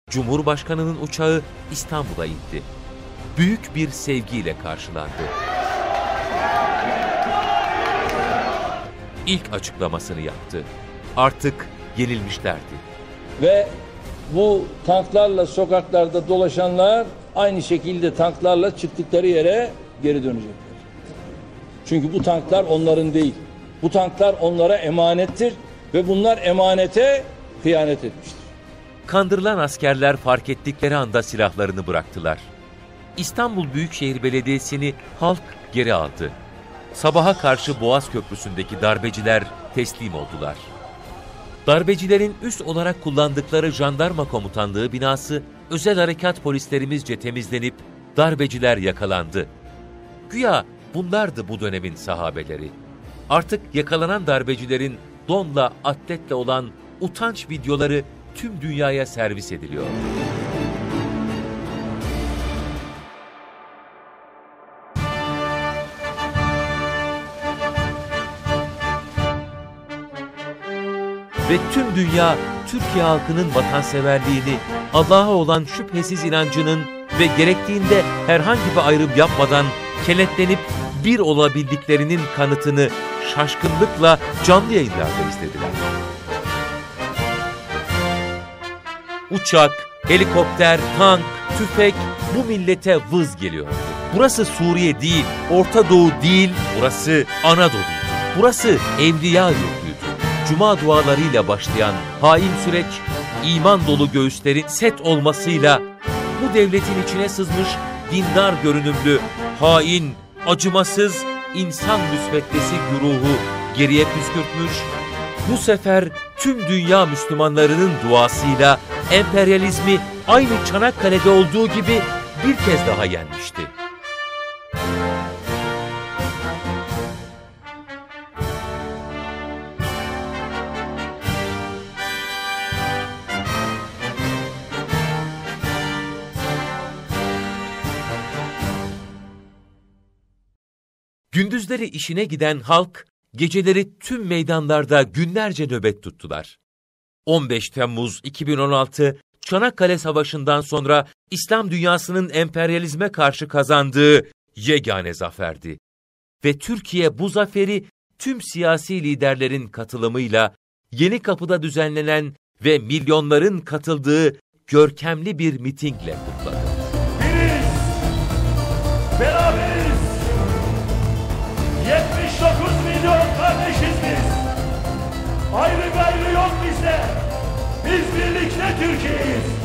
Cumhurbaşkanının uçağı İstanbul'a indi. Büyük bir sevgiyle karşılandı. İlk açıklamasını yaptı. Artık yenilmişlerdi. Ve bu tanklarla sokaklarda dolaşanlar aynı şekilde tanklarla çıktıkları yere geri dönecekler. Çünkü bu tanklar onların değil. Bu tanklar onlara emanettir ve bunlar emanete hıyanet etmiştir. Kandırılan askerler fark ettikleri anda silahlarını bıraktılar. İstanbul Büyükşehir Belediyesi'ni halk geri aldı. Sabaha karşı Boğaz Köprüsü'ndeki darbeciler teslim oldular. Darbecilerin üs olarak kullandıkları jandarma komutanlığı binası özel harekat polislerimizce temizlenip darbeciler yakalandı. Güya bunlardı bu dönemin sahabeleri. Artık yakalanan darbecilerin donla, atletle olan utanç videoları tüm dünyaya servis ediliyor. Ve tüm dünya Türkiye halkının vatanseverliğini, Allah'a olan şüphesiz inancının ve gerektiğinde herhangi bir ayrım yapmadan kenetlenip bir olabildiklerinin kanıtını şaşkınlıkla canlı yayınlarda izlediler. Uçak, helikopter, tank, tüfek bu millete vız geliyordu. Burası Suriye değil, Orta Doğu değil, burası Anadolu'ydu. Burası evliya yurduydu. Cuma dualarıyla başlayan hain süreç, iman dolu göğüslerin set olmasıyla bu devletin içine sızmış dindar görünümlü, hain, acımasız, insan müsveddesi güruhu geriye püskürtmüş, bu sefer tüm dünya Müslümanlarının duasıyla emperyalizmi aynı Çanakkale'de olduğu gibi bir kez daha yenmişti. Gündüzleri işine giden halk, geceleri tüm meydanlarda günlerce nöbet tuttular. 15 Temmuz 2016, Çanakkale Savaşı'ndan sonra İslam dünyasının emperyalizme karşı kazandığı yegane zaferdi. Ve Türkiye bu zaferi tüm siyasi liderlerin katılımıyla Yenikapı'da düzenlenen ve milyonların katıldığı görkemli bir mitingle kutladı. Biriz, beraberiz. 79 milyon kardeşiz biz. Ayrı gayrı yok bizde. Biz birlikte Türkiye'yiz.